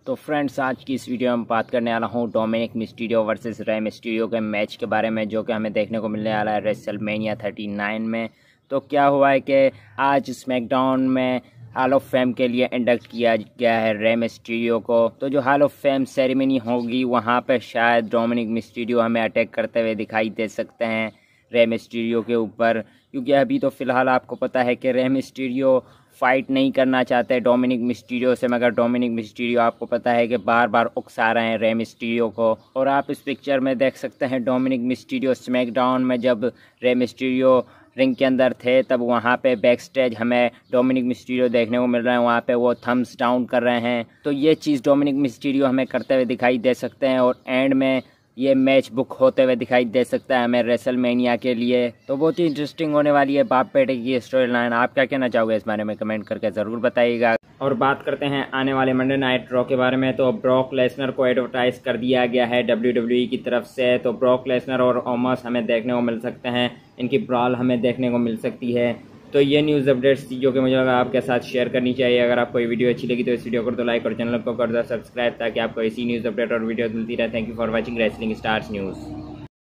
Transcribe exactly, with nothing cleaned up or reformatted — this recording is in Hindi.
तो फ्रेंड्स, आज की इस वीडियो में बात करने वाला हूँ Dominik Mysterio versus Rey Mysterio के मैच के बारे में, जो कि हमें देखने को मिलने वाला है रेसलमेनिया थर्टी नाइन में। तो क्या हुआ है कि आज स्मैकडाउन में हॉल ऑफ फेम के लिए इंडक्ट किया गया है रे मिस्टीरियो को। तो जो हॉल ऑफ फेम सेरेमनी होगी वहाँ पे शायद डोमिनिक मिस्टीरियो हमें अटैक करते हुए दिखाई दे सकते हैं रे मिस्टीरियो के ऊपर, क्योंकि अभी तो फ़िलहाल आपको पता है कि रे मिस्टीरियो फाइट नहीं करना चाहते डोमिनिक मिस्टीरियो से, मगर डोमिनिक मिस्टीरियो आपको पता है कि बार बार उकसा रहे हैं रे मिस्टीरियो को। और आप इस पिक्चर में देख सकते हैं डोमिनिक मिस्टीरियो स्मैकडाउन में जब रे मिस्टीरियो रिंग के अंदर थे तब वहाँ पे बैक स्टेज हमें डोमिनिक मिस्टीरियो देखने को मिल रहा है, वहाँ पे वो थम्स डाउन कर रहे हैं। तो ये चीज़ डोमिनिक मिस्टीरियो हमें करते हुए दिखाई दे सकते हैं और एंड में ये मैच बुक होते हुए दिखाई दे सकता है हमें रेसलमेनिया के लिए। तो बहुत ही इंटरेस्टिंग होने वाली है बाप बेटे की स्टोरी लाइन। आप क्या कहना चाहोगे इस बारे में कमेंट करके ज़रूर बताइएगा। और बात करते हैं आने वाले मंडे नाइट ड्रॉ के बारे में। तो ब्रॉक लेसनर को एडवर्टाइज कर दिया गया है डब्ल्यू डब्ल्यू ई की तरफ से। तो ब्रॉक लेसनर और ओमस हमें देखने को मिल सकते हैं, इनकी ब्रॉल हमें देखने को मिल सकती है। तो ये न्यूज़ अपडेट्स थी जो कि मुझे लगा आपके साथ शेयर करनी चाहिए। अगर आपको ये वीडियो अच्छी लगी तो इस वीडियो को तो लाइक और चैनल को कर दो सब्सक्राइब, ताकि आपको ऐसी न्यूज़ अपडेट और वीडियो मिलती रहे। Thank you for watching wrestling stars news.